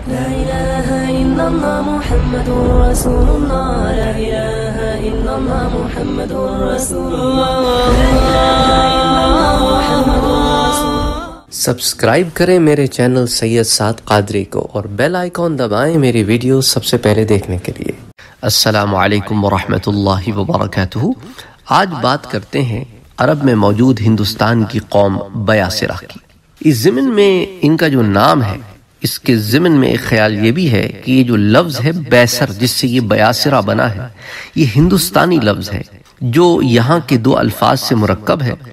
لا إله إلا الله محمد رسول الله لا إله إلا الله محمد رسول الله لا إله إلا الله محمد رسول الله. سبسکرائب کریں میرے چینل سید سعد قادری کو اور بیل آئیکن دبائیں میری ویڈیو سب سے پہلے دیکھنے کے لیے. السلام علیکم ورحمۃ اللہ وبرکاتہ. آج بات کرتے ہیں عرب میں موجود ہندوستان کی قوم بیاسرہ کی. اس ضمن میں ان کا جو نام ہے، اس کے ضمن میں ایک خیال یہ بھی ہے کہ یہ جو لفظ ہے بیسر، جس سے یہ بیاسرہ بنا ہے، یہ ہندوستانی لفظ ہے جو یہاں کے دو الفاظ سے مرکب ہے.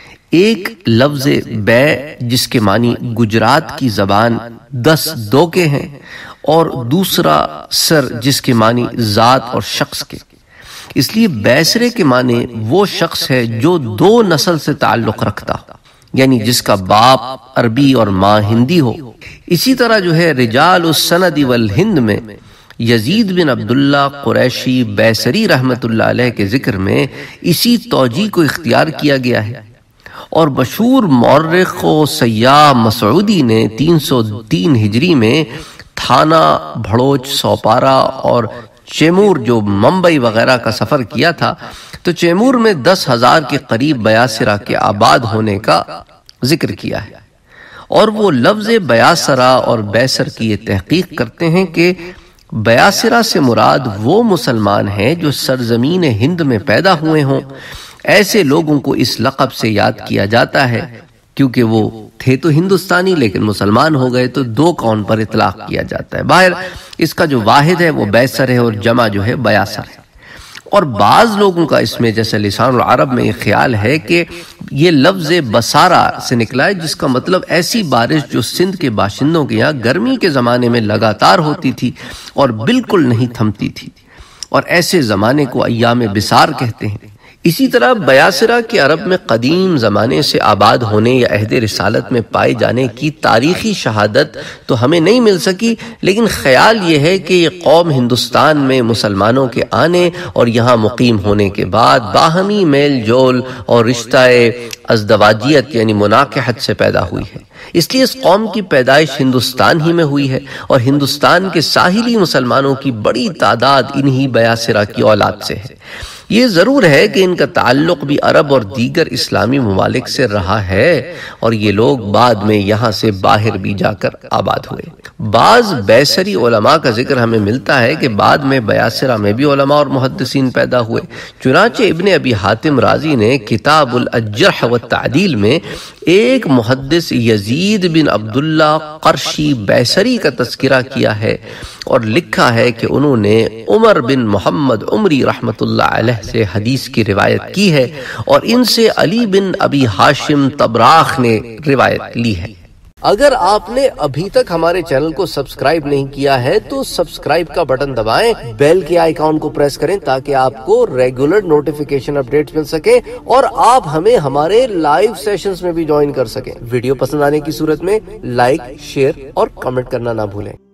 ایک لفظ بے جس کے معنی گجرات کی زبان 10 دوکے ہیں، اور دوسرا سر جس کے معنی ذات اور شخص کے. اس لیے بیسرے کے معنی وہ شخص ہے جو 2 نسل سے تعلق رکھتا، یعنی جس کا باپ عربی اور ماں ہندی ہو. اسی طرح جو ہے رجال السند والہند میں یزید بن عبداللہ قریشی بیسری رحمت اللہ علیہ کے ذکر میں اسی توجیہ کو اختیار کیا گیا ہے. اور مشہور مورخ و سیاح مسعودی نے 303 ہجری میں تھانہ، بھڑوچ، سوپارا اور چیمور جو ممبئی وغیرہ کا سفر کیا تھا، تو چیمور میں 10,000 کے قریب بیاسرہ کے آباد ہونے کا ذکر کیا ہے. اور وہ لفظ بیاسرہ اور بیسر کی یہ تحقیق کرتے ہیں کہ بیاسرہ سے مراد وہ مسلمان ہیں جو سرزمین ہند میں پیدا ہوئے ہوں. ایسے لوگوں کو اس لقب سے یاد کیا جاتا ہے کیونکہ وہ تھے تو ہندوستانی لیکن مسلمان ہو گئے، تو 2 کا ان پر اطلاق کیا جاتا ہے. باہر اس کا جو واحد ہے وہ بیسر ہے اور جمع جو ہے بیاسر ہے. اور بعض لوگوں کا اس میں جیسے لسان العرب میں یہ خیال ہے کہ یہ لفظ بسارہ سے نکلا ہے، جس کا مطلب ایسی بارش جو سندھ کے باشندوں کے یہاں گرمی کے زمانے میں لگاتار ہوتی تھی اور بالکل نہیں تھمتی تھی، اور ایسے زمانے کو ایام بسار کہتے ہیں. اسی طرح بیاسرہ کے عرب میں قدیم زمانے سے آباد ہونے یا عہد رسالت میں پائے جانے کی تاریخی شہادت تو ہمیں نہیں مل سکی، لیکن خیال یہ ہے کہ یہ قوم ہندوستان میں مسلمانوں کے آنے اور یہاں مقیم ہونے کے بعد باہمی میل جول اور رشتہ ازدواجیت یعنی مناکحت سے پیدا ہوئی ہے. اس لیے اس قوم کی پیدائش ہندوستان ہی میں ہوئی ہے، اور ہندوستان کے ساحلی مسلمانوں کی بڑی تعداد انہی بیاسرہ کی اولاد سے ہے. یہ ضرور ہے کہ ان کا تعلق بھی عرب اور دیگر اسلامی ممالک سے رہا ہے، اور یہ لوگ بعد میں یہاں سے باہر بھی جا کر آباد ہوئے. بعض بیسری علماء کا ذکر ہمیں ملتا ہے کہ بعد میں بیاسرہ میں بھی علماء اور محدثین پیدا ہوئے. چنانچہ ابن ابی حاتم رازی نے کتاب الجرح والتعدیل میں ایک محدث یزید بن عبداللہ قرشی بیسری کا تذکرہ کیا ہے، اور لکھا ہے کہ انہوں نے عمر بن محمد عمری رحمت اللہ علیہ سے حدیث کی روایت کی ہے، اور ان سے علی بن ابی ہاشم طبراخ نے روایت لی ہے. اگر آپ نے ابھی تک ہمارے چینل کو سبسکرائب نہیں کیا ہے تو سبسکرائب کا بٹن دبائیں، بیل کے آئیکن کو پریس کریں تاکہ آپ کو ریگولر نوٹیفیکیشن اپڈیٹس مل سکے اور آپ ہمیں ہمارے لائیو سیشنز میں بھی جوائن کر سکیں. ویڈیو پسند آنے کی صورت میں لائک، شیئر اور کمنٹ کرنا نہ بھولیں.